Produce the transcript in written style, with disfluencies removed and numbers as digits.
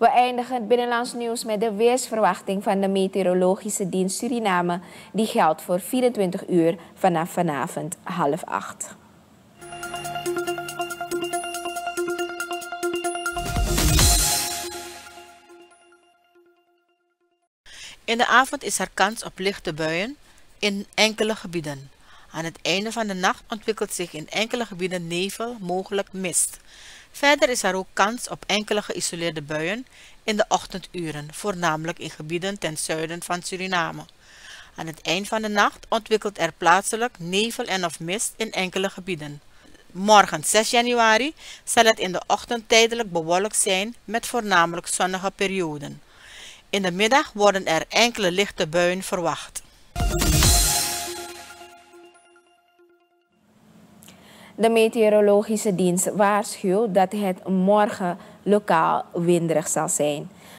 We eindigen het binnenlands nieuws met de weersverwachting van de Meteorologische Dienst Suriname. Die geldt voor 24 uur vanaf vanavond 7:30. In de avond is er kans op lichte buien in enkele gebieden. Aan het einde van de nacht ontwikkelt zich in enkele gebieden nevel, mogelijk mist. Verder is er ook kans op enkele geïsoleerde buien in de ochtenduren, voornamelijk in gebieden ten zuiden van Suriname. Aan het eind van de nacht ontwikkelt er plaatselijk nevel en of mist in enkele gebieden. Morgen 6 januari zal het in de ochtend tijdelijk bewolkt zijn met voornamelijk zonnige perioden. In de middag worden er enkele lichte buien verwacht. De Meteorologische Dienst waarschuwt dat het morgen lokaal winderig zal zijn.